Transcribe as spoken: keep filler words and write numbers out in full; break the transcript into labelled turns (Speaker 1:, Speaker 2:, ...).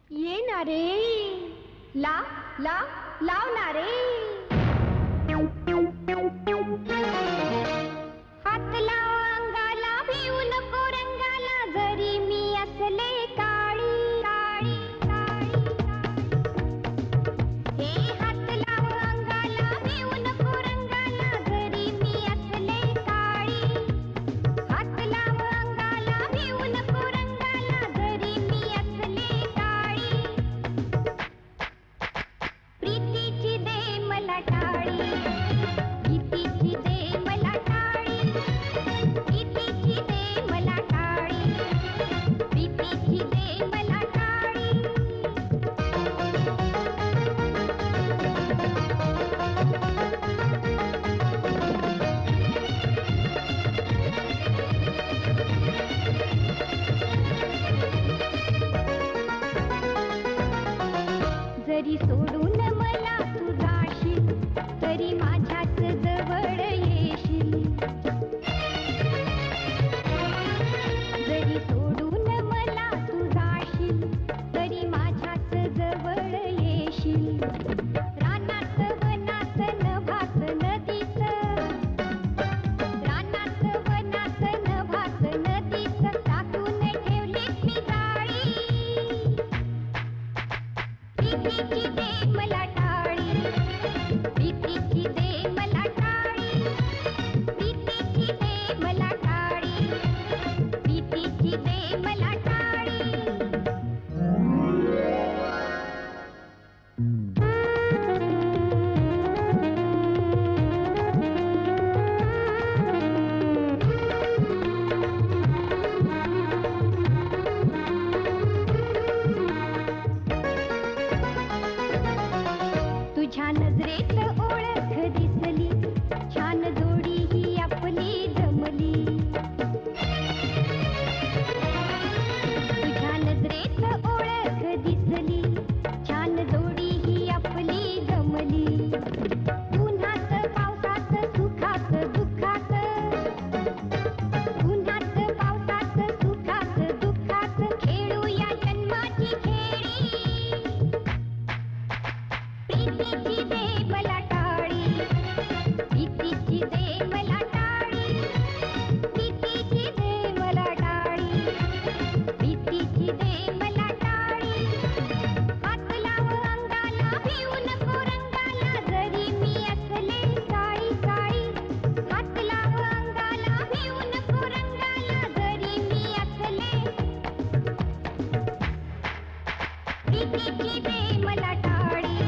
Speaker 1: ये ना रे, ला ला लाव ना रे. हात लाव अंगाला, भिवू नको रंगाला, जरी मी असले काळी काळी काळी. हे हात लाव अंगाला, भिवू नको रंगाला, जरी मी असले काळी. हात लाव अंगाला, भिवू नको रंगाला, जरी मी असले काळी. प्रीतीची दे मला टाळी, प्रीतीची दे मला टाळी, प्रीतीची दे मला टाळी, प्रीतीची दे मला टाळी. जरी सोडून मला तू जाशील, तरी माझ्याच जवळ येशील. जरी सोडून मला तू जाशील, तरी माझ्याच जवळ येशील. रानात वनात नभात नदीत, रानात वनात नभात नदीत, टाकून ठेवलीस मी जाळी. प्रीतीची दे मला टाळी, प्रीतीची दे मला टाळी, प्रीतीची दे मला टाळी, प्रीतीची दे मला टाळी. तुझ्या नजरेत ओळख दिसली, छान जोडी ही आपली जमली. तुझ्या नजरेत ओळख दिसली, छान जोडी ही आपली जमली. उन्हात पावसात सुखात दुःखात, उन्हात पावसात सुखात दुःखात, खेळूया जन्माची खेळी. प्रीतीची दे मला टाळी, प्रीतीची दे मला टाळी, प्रीतीची दे मला टाळी, प्रीतीची दे मला टाळी. हात लाव अंगाला, भिवू नको रंगाला, जरी मी असले काळी काळी. हात लाव अंगाला, भिवू नको रंगाला, जरी मी असले. प्रीतीची दे मला टाळी,